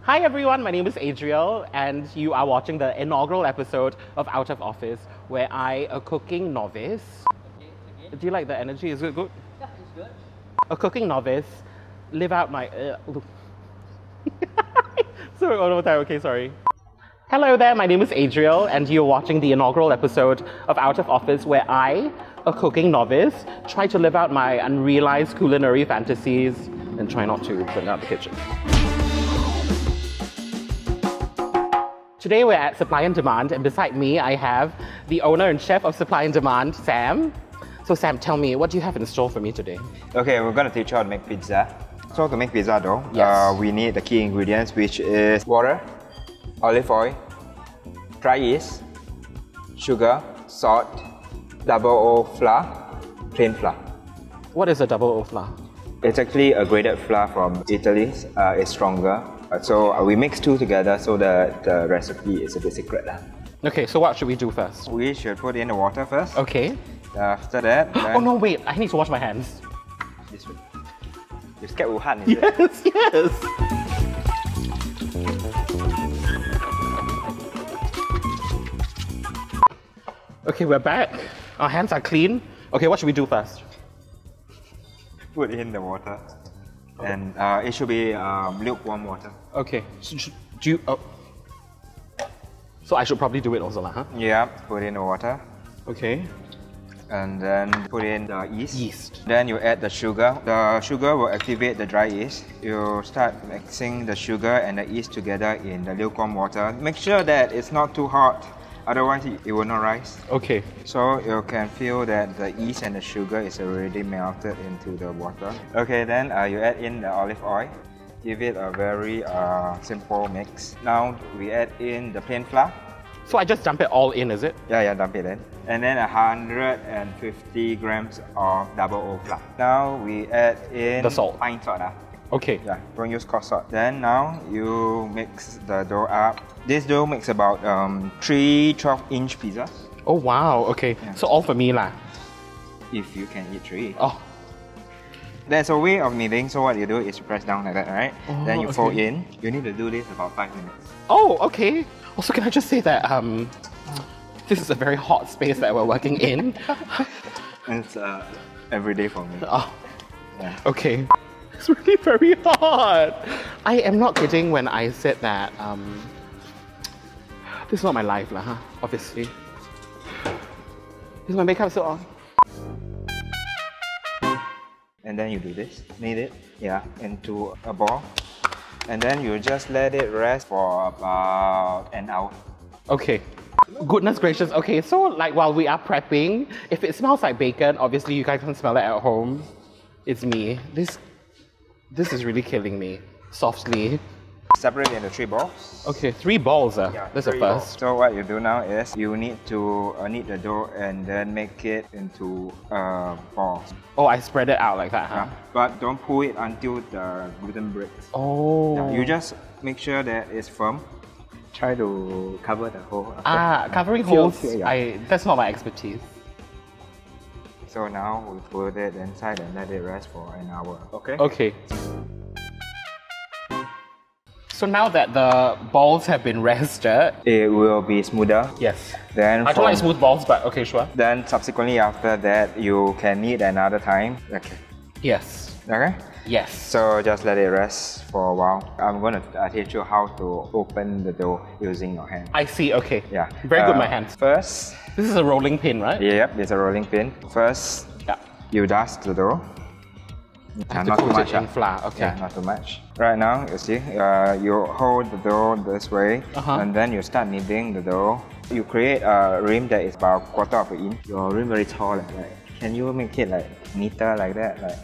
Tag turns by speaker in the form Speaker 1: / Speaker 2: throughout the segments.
Speaker 1: Hi everyone, my name is Adriel and you are watching the inaugural episode of Out of Office where I, a cooking novice... Okay. Do you like the energy? Is it good?
Speaker 2: Yeah, it's good.
Speaker 1: A cooking novice, live out my... Sorry, one more time, okay, sorry. Hello there, my name is Adriel and you're watching the inaugural episode of Out of Office where I, a cooking novice, try to live out my unrealized culinary fantasies and try not to burn out the kitchen. Today we're at Supply and Demand, and beside me I have the owner and chef of Supply and Demand, Sam. So Sam, tell me, what do you have in store for me today?
Speaker 3: Okay, we're going to teach you how to make pizza. So to make pizza dough,
Speaker 1: yes.
Speaker 3: We need the key ingredients, which is water, olive oil, dry yeast, sugar, salt, double O flour, plain flour.
Speaker 1: What is a double O flour?
Speaker 3: It's actually a graded flour from Italy. It's stronger. So we mix two together so that the recipe is a bit secret.
Speaker 1: Okay, so what should we do first?
Speaker 3: We should put in the water first.
Speaker 1: Okay.
Speaker 3: After that...
Speaker 1: Oh no, wait, I need to wash my hands.
Speaker 3: This way. You're scared Wuhan, is
Speaker 1: it? Yes. Okay, we're back. Our hands are clean. Okay, what should we do first?
Speaker 3: Put in the water. And it should be lukewarm water.
Speaker 1: Okay. So, do you... So I should probably do it also, huh?
Speaker 3: Yeah, put in the water.
Speaker 1: Okay.
Speaker 3: And then put in the yeast.
Speaker 1: Yeast.
Speaker 3: Then you add the sugar. The sugar will activate the dry yeast. You start mixing the sugar and the yeast together in the lukewarm water. Make sure that it's not too hot, otherwise it will not rise.
Speaker 1: Okay.
Speaker 3: So you can feel that the yeast and the sugar is already melted into the water. Okay, then you add in the olive oil. Give it a very simple mix. Now we add in the plain flour.
Speaker 1: So I just dump it all in, is it?
Speaker 3: Yeah, dump it in. And then 150 grams of double O flour. Now we add in
Speaker 1: the salt.
Speaker 3: Fine salt.
Speaker 1: Okay.
Speaker 3: Yeah, don't use coarse salt. Then now you mix the dough up. This dough makes about 3 12-inch pizzas.
Speaker 1: Oh wow, okay. Yeah. So all for me lah.
Speaker 3: If you can eat 3.
Speaker 1: Oh.
Speaker 3: There's a way of kneading, so what you do is press down like that, right?
Speaker 1: Oh,
Speaker 3: then you fold in. You need to do this about 5 minutes.
Speaker 1: Oh, okay. Also, can I just say that this is a very hot space that we're working in.
Speaker 3: It's every day for me.
Speaker 1: Oh, yeah. Okay. It's really very hot. I am not kidding when I said that this is not my life, huh? Obviously. Is my makeup still on?
Speaker 3: And then you do this, knead it, into a ball. And then you just let it rest for about an hour. Okay.
Speaker 1: Goodness gracious. Okay, so like while we are prepping, if it smells like bacon, obviously you guys can smell it at home. It's me. This is really killing me. Softly.
Speaker 3: Separate it into 3 balls.
Speaker 1: Okay, 3 balls. Yeah, that's the first.
Speaker 3: Balls. So what you do now is you need to knead the dough and then make it into balls.
Speaker 1: Oh, I spread it out like that, huh?
Speaker 3: Yeah. But don't pull it until the gluten breaks.
Speaker 1: Oh.
Speaker 3: Yeah, you just make sure that it's firm. Try to cover the hole.
Speaker 1: Covering holes, that's not my expertise.
Speaker 3: So now we put it inside and let it rest for an hour. Okay?
Speaker 1: Okay. So now that the balls have been rested,
Speaker 3: it will be smoother.
Speaker 1: Yes.
Speaker 3: Then
Speaker 1: I don't like smooth balls, but okay, sure.
Speaker 3: Then subsequently after that, you can knead another time. Okay.
Speaker 1: Yes.
Speaker 3: Okay?
Speaker 1: Yes.
Speaker 3: So just let it rest for a while. I'm going to teach you how to open the dough using your hand.
Speaker 1: I see, okay.
Speaker 3: Yeah.
Speaker 1: Very good, my hands.
Speaker 3: First...
Speaker 1: This is a rolling pin, right?
Speaker 3: Yep, it's a rolling pin. First, you dust the dough.
Speaker 1: Not too much. In flour. Okay.
Speaker 3: Yeah, not too much. Right now, you see, you hold the dough this way, and then you start kneading the dough. You create a rim that is about 1/4 of an inch. Your rim very tall, like, can you make it like neater like that? Like?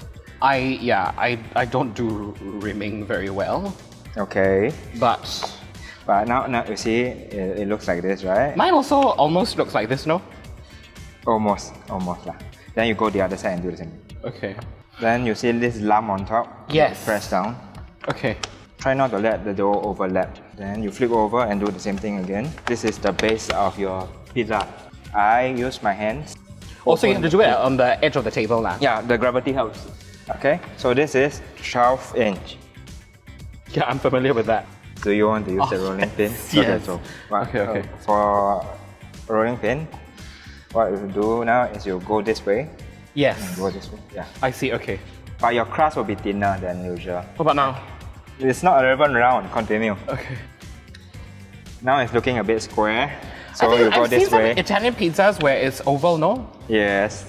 Speaker 1: I don't do rimming very well.
Speaker 3: Okay.
Speaker 1: But
Speaker 3: now you see, it looks like this, right?
Speaker 1: Mine also almost looks like this, no?
Speaker 3: Almost lah. Then you go the other side and do the same.
Speaker 1: Okay.
Speaker 3: Then you see this lump on top.
Speaker 1: Yes.
Speaker 3: Press down.
Speaker 1: Okay.
Speaker 3: Try not to let the dough overlap. Then you flip over and do the same thing again. This is the base of your pizza. I use my hands.
Speaker 1: Also, you have to do it on the edge of the table now.
Speaker 3: Yeah, the gravity helps. Okay, so this is 12 inch.
Speaker 1: Yeah, I'm familiar with that.
Speaker 3: Do you want to use the rolling pin?
Speaker 1: Yes.
Speaker 3: Okay, so
Speaker 1: Okay.
Speaker 3: for rolling pin, what you do now is you go this way.
Speaker 1: Yes.
Speaker 3: Go this way. Yeah.
Speaker 1: I see, okay.
Speaker 3: But your crust will be thinner than usual.
Speaker 1: What about now?
Speaker 3: It's not even round. Continue.
Speaker 1: Okay.
Speaker 3: Now it's looking a bit square. So
Speaker 1: I think
Speaker 3: you go
Speaker 1: I've
Speaker 3: this
Speaker 1: seen
Speaker 3: way.
Speaker 1: some Italian pizzas where it's oval, no?
Speaker 3: Yes.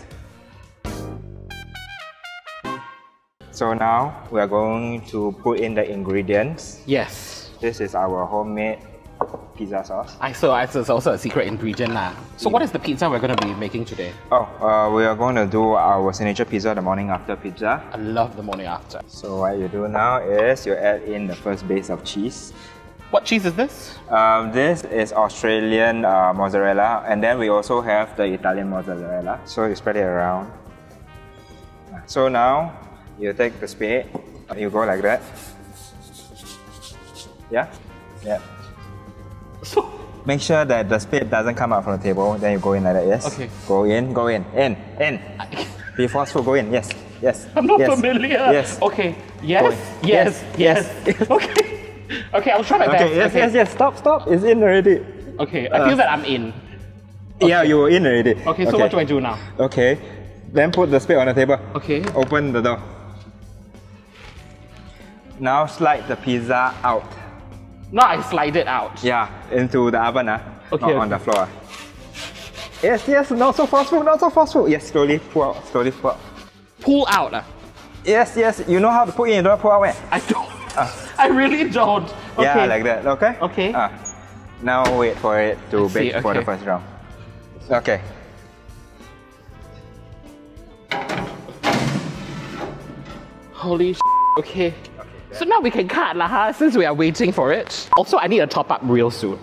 Speaker 3: So now we are going to put in the ingredients.
Speaker 1: Yes.
Speaker 3: This is our homemade pizza sauce.
Speaker 1: So it's also a secret ingredient lah. So what is the pizza we're going to be making today?
Speaker 3: We are going to do our signature pizza, the morning after pizza.
Speaker 1: I love the morning after.
Speaker 3: So what you do now is you add in the first base of cheese.
Speaker 1: What cheese is this?
Speaker 3: This is Australian mozzarella, and then we also have the Italian mozzarella. So you spread it around. So now you take the spade, you go like that. Yeah? Yeah.
Speaker 1: So,
Speaker 3: make sure that the spade doesn't come out from the table, then you go in like that, yes?
Speaker 1: Okay.
Speaker 3: Go in, in. Be forceful, go in, yes, yes.
Speaker 1: I'm not
Speaker 3: yes.
Speaker 1: familiar.
Speaker 3: Yes.
Speaker 1: Okay, yes, yes, yes. Okay. Okay, I'll try my best.
Speaker 3: Okay, yes, stop, it's in already.
Speaker 1: Okay, I feel that I'm in. Okay.
Speaker 3: Yeah, you were in already.
Speaker 1: Okay, so what do I do now?
Speaker 3: Okay, then put the spade on the table.
Speaker 1: Okay.
Speaker 3: Open the door. Now slide the pizza out.
Speaker 1: Now I slide it out.
Speaker 3: Yeah, into the oven,
Speaker 1: okay,
Speaker 3: not on the floor. Yes, not so forceful. Yes, slowly pull out,
Speaker 1: Pull out.
Speaker 3: Yes, you know how to put in, you don't pull out where?
Speaker 1: I don't. I really don't. Okay.
Speaker 3: Yeah, like that, okay?
Speaker 1: Okay.
Speaker 3: Now wait for it to bake for the
Speaker 1: okay.
Speaker 3: first round. Okay.
Speaker 1: Holy okay. So now we can cut lah, huh, since we are waiting for it. Also, I need a top up real soon.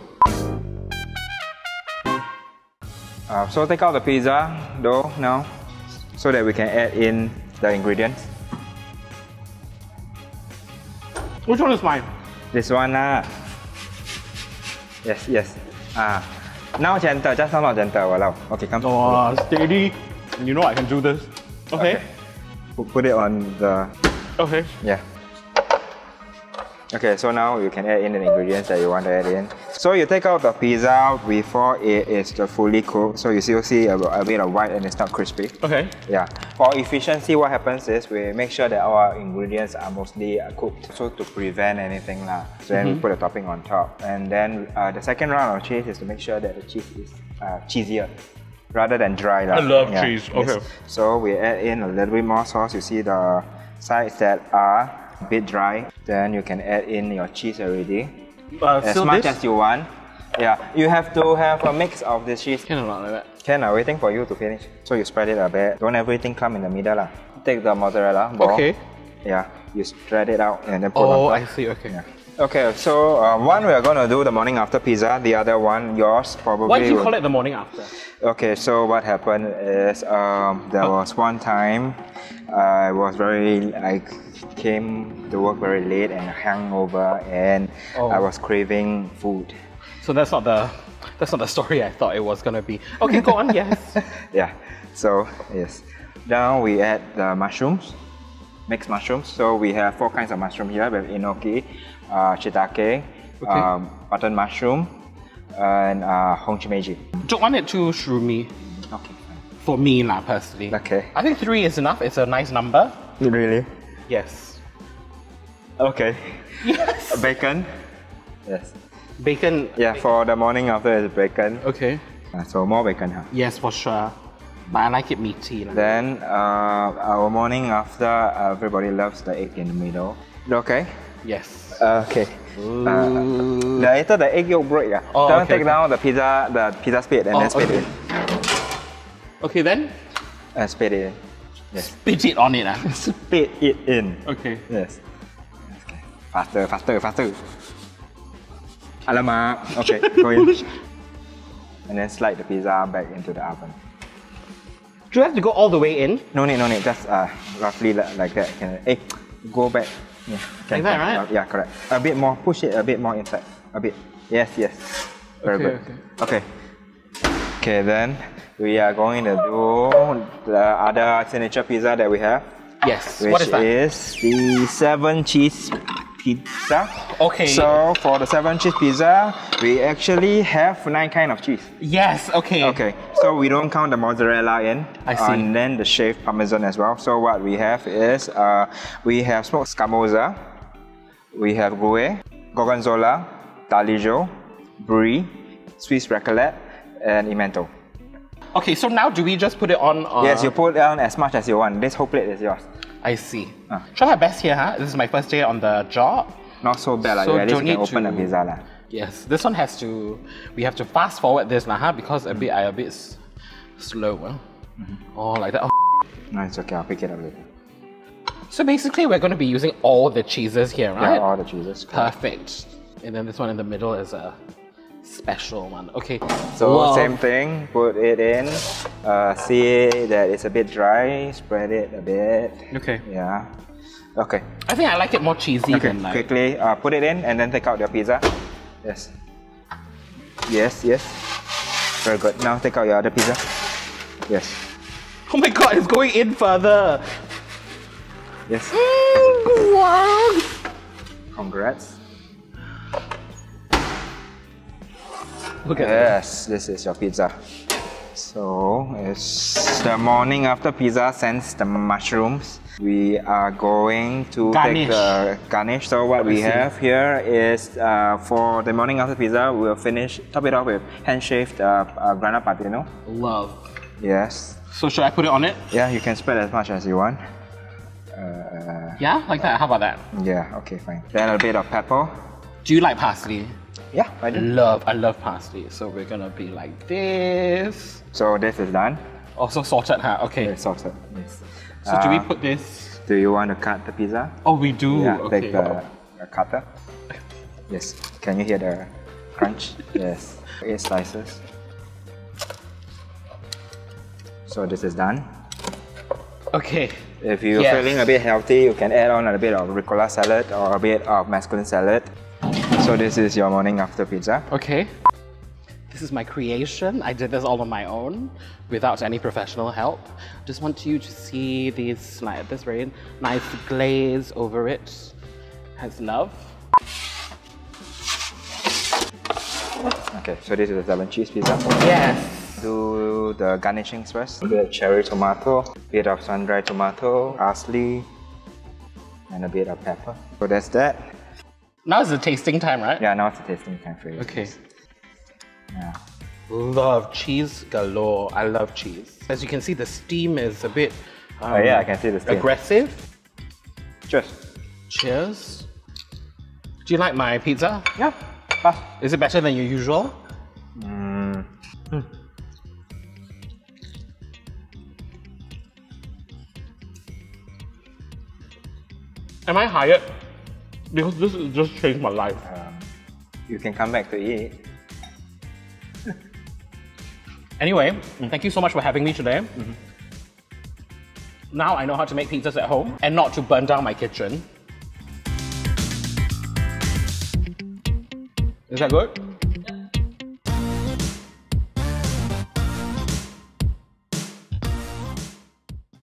Speaker 3: So take out the pizza dough now, so that we can add in the ingredients.
Speaker 1: Which one is mine?
Speaker 3: This one Yes. Now gentle, just not gentle, walao. Okay, come.
Speaker 1: Oh, steady. You know I can do this. Okay.
Speaker 3: Put it on the...
Speaker 1: Okay.
Speaker 3: Yeah. Okay, so now you can add in the ingredients that you want to add in. So you take out the pizza before it is fully cooked. So you still see a bit of white and it's not crispy.
Speaker 1: Okay.
Speaker 3: Yeah. For efficiency, what happens is we make sure that our ingredients are mostly cooked. So to prevent anything lah. So then we put the topping on top. And then the second round of cheese is to make sure that the cheese is cheesier rather than dry lah.
Speaker 1: I love cheese. Okay.
Speaker 3: Yes. So we add in a little bit more sauce. You see the sides that are a bit dry, then you can add in your cheese already. As much as you want. Yeah, you have to have a mix of the cheese.
Speaker 1: Can or not like that?
Speaker 3: Can, waiting for you to finish. So you spread it a bit. Don't everything come in the middle lah. Take the mozzarella ball.
Speaker 1: Okay.
Speaker 3: Yeah, you spread it out and then put on top.
Speaker 1: I see, okay.
Speaker 3: Yeah. Okay, so one we are going to do the morning after pizza. The other one, yours probably.
Speaker 1: Why do you call it the morning after?
Speaker 3: Okay, so what happened is there was one time I came to work very late and hungover, and I was craving food.
Speaker 1: So that's not the story I thought it was gonna be. Okay, go on. Yes.
Speaker 3: Yeah. So yes. Now we add the mushrooms, mixed mushrooms. So we have 4 kinds of mushroom here. We have enoki, shiitake, button mushroom, and honchimeji.
Speaker 1: Don't want it too shroomy.
Speaker 3: Okay.
Speaker 1: For me lah, personally.
Speaker 3: Okay.
Speaker 1: I think 3 is enough. It's a nice number.
Speaker 3: Really?
Speaker 1: Yes.
Speaker 3: Okay.
Speaker 1: Yes.
Speaker 3: Bacon. Yes.
Speaker 1: Bacon.
Speaker 3: Yeah, for the morning after is bacon.
Speaker 1: Okay.
Speaker 3: So more bacon, huh?
Speaker 1: Yes, for sure. But I like it meaty.
Speaker 3: Then our morning after, everybody loves the egg in the middle. Okay?
Speaker 1: Yes.
Speaker 3: Okay. Later the egg yolk break. Don't take down the pizza spade and then spade it.
Speaker 1: Okay then?
Speaker 3: Spade it in. Yes.
Speaker 1: Spit it on it.
Speaker 3: Spade it in.
Speaker 1: Okay.
Speaker 3: Yes. Okay. Faster. Alamak. Okay, go in. And then slide the pizza back into the oven.
Speaker 1: Do you have to go all the way in?
Speaker 3: No need. Just roughly like that. Go back. Yeah.
Speaker 1: Like that, right?
Speaker 3: Yeah, correct. A bit more. Push it a bit more inside. A bit. Yes. Very good. Okay, then we are going to do the other signature pizza that we have.
Speaker 1: Yes.
Speaker 3: Which
Speaker 1: What is that?
Speaker 3: is the 7 cheese pizza.
Speaker 1: Okay.
Speaker 3: So for the 7 cheese pizza, we actually have 9 kind of cheese.
Speaker 1: Yes, okay.
Speaker 3: Okay, so we don't count the mozzarella in.
Speaker 1: I see.
Speaker 3: And then the shaved parmesan as well. So what we have is, we have smoked scamosa, we have gue, gorgonzola, talijo, brie, Swiss raclette, and emmental.
Speaker 1: Okay, so now do we just put it on?
Speaker 3: Yes, you put down as much as you want. This whole plate is yours.
Speaker 1: I see. Try my best here, huh? This is my first day on the job.
Speaker 3: Not so bad,
Speaker 1: So
Speaker 3: at least
Speaker 1: don't
Speaker 3: you can
Speaker 1: need
Speaker 3: open
Speaker 1: to-
Speaker 3: the pizza. Lah.
Speaker 1: Yes, this one has to. We have to fast forward this, huh? Because I a bit slow. Huh? Oh, like that. Oh.
Speaker 3: No, it's okay, I'll pick it up later.
Speaker 1: So basically, we're going to be using all the cheeses here, right?
Speaker 3: Yeah, all the cheeses.
Speaker 1: Perfect. And then this one in the middle is a special one. Okay.
Speaker 3: So
Speaker 1: Wow.
Speaker 3: same thing, put it in, see that it's a bit dry, spread it a bit.
Speaker 1: Okay.
Speaker 3: Yeah. Okay.
Speaker 1: I think I like it more cheesy
Speaker 3: Okay,
Speaker 1: than like.
Speaker 3: quickly put it in and then take out your pizza. Yes. Yes, yes. Very good. Now take out your other pizza. Yes.
Speaker 1: Oh my god, it's going in further.
Speaker 3: Yes.
Speaker 1: Wow.
Speaker 3: Congrats.
Speaker 1: Look at
Speaker 3: Yes, this is your pizza. So it's the morning after pizza sends the mushrooms. We are going to take the garnish. So what we have here is for the morning after pizza, we'll top it off with hand-shaved grana padano.
Speaker 1: Love.
Speaker 3: Yes.
Speaker 1: So should I put it on it?
Speaker 3: Yeah, you can spread as much as you want.
Speaker 1: Yeah, like that. How about that?
Speaker 3: Yeah, okay, fine. Then a bit of pepper.
Speaker 1: Do you like parsley?
Speaker 3: Yeah, I do.
Speaker 1: I love parsley. So we're gonna be like this.
Speaker 3: So this is done.
Speaker 1: Also salted, huh? Okay.
Speaker 3: It's salted. Yes.
Speaker 1: So do we put this?
Speaker 3: Do you want to cut the pizza?
Speaker 1: Oh, we do.
Speaker 3: Yeah,
Speaker 1: Okay.
Speaker 3: take the cutter. Yes. Can you hear the crunch? Yes. 8 slices. So this is done.
Speaker 1: Okay.
Speaker 3: If you're
Speaker 1: Yes.
Speaker 3: feeling a bit healthy, you can add on a bit of ricotta salad or a bit of masculine salad. So this is your morning after pizza.
Speaker 1: Okay. This is my creation. I did this all on my own without any professional help. Just want you to see these, like this very nice glaze over it. Has love.
Speaker 3: Okay, so this is the 7 cheese pizza.
Speaker 1: Yes.
Speaker 3: Do the garnishings first. A bit of cherry tomato, a bit of sun-dried tomato, parsley, and a bit of pepper. So that's that.
Speaker 1: Now is the tasting time, right?
Speaker 3: Yeah, now it's the tasting time for you.
Speaker 1: Okay.
Speaker 3: Yeah.
Speaker 1: Love cheese galore. I love cheese. As you can see, the steam is a bit
Speaker 3: Yeah, I can see the steam.
Speaker 1: aggressive.
Speaker 3: Cheers.
Speaker 1: Cheers. Do you like my pizza?
Speaker 3: Yeah. Pass.
Speaker 1: Is it better than your usual? Am I hired? Because this has just changed my life.
Speaker 3: You can come back to eat.
Speaker 1: Anyway, thank you so much for having me today. Now I know how to make pizzas at home and not to burn down my kitchen. Is that good?